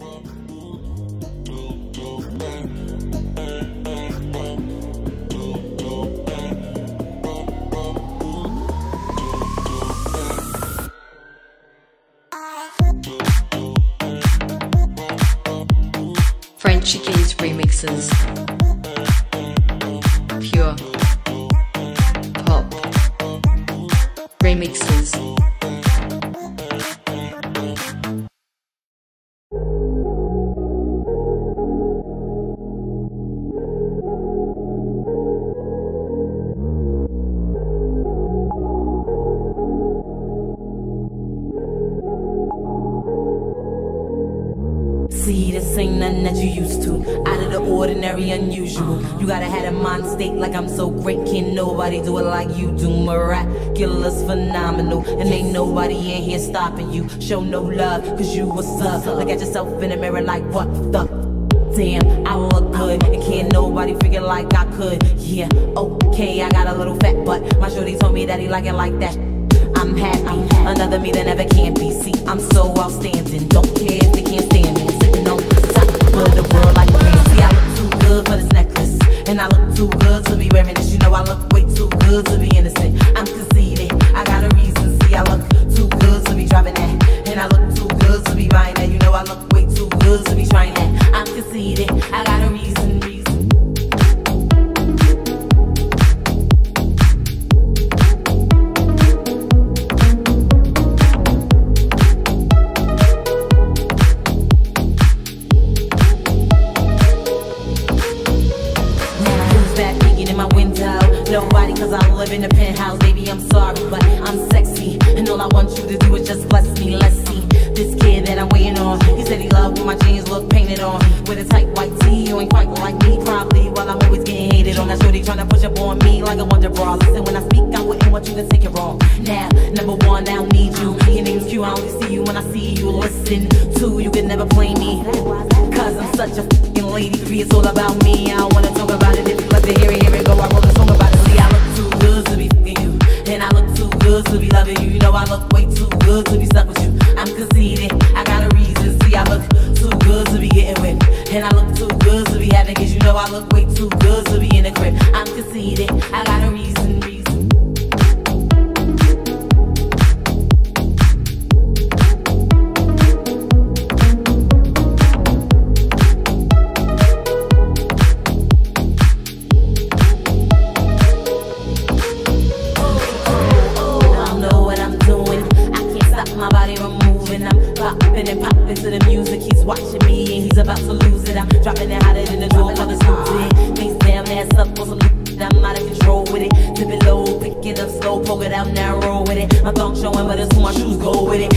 Frenchuguese remixes. Pure pop remixes. See, this ain't nothing that you used to. Out of the ordinary, unusual. You gotta have a mind state like I'm so great. Can't nobody do it like you do. Miraculous, phenomenal. And ain't nobody in here stopping you. Show no love, cause you what's up. Look at yourself in the mirror like, what the damn, I look good. And can't nobody figure like I could. Yeah, okay, I got a little fat butt. My shorty told me that he like it like that. I'm happy, another me that never can be. See, I'm so outstanding. Don't care if they can't stand me. Sitting on top of the world like crazy. I look too good for this necklace, and I look too good to be wearing this. You know I look way too good to be innocent. I'm conceited, I got a reason. See, I look too good to be driving that, and I look too good to be buying that. You know I look way too good to be trying that. I'm conceited, I got a reason. Nobody, cause I live in a penthouse. Baby, I'm sorry, but I'm sexy, and all I want you to do is just bless me. Let's see this kid that I'm waiting on. He said he loved when my jeans look painted on. With a tight white tee, you ain't quite like me, probably. While I'm always getting hated on. That's really trying to push up on me like a wonder bra. Listen, when I speak, I wouldn't want you to take it wrong. Now, number one, I don't need you. Your name's Q, I only see you when I see you. Listen, two, you can never play me, cause I'm such a f***ing lady. Three, it's all about me. I don't wanna talk about it. If you like to hear it go. I wrote a song about it. See, I look too good to be f***ing you, and I look too good to be loving you. You know I look way too good to be stuck with you. I'm conceited, I got a reason. See, I look too good to be getting with, and I look too good to be having kids. You know I look way too good to be in the crib. I'm conceited, I got a reason. And popping to the music, he's watching me and he's about to lose it. I'm dropping it hotter than the door, colors losing. Face down, ass up, on some I'm out of control with it. Dip it low, pick it up slow, poke it out narrow with it. My thong showing, but it's who my shoes go with it.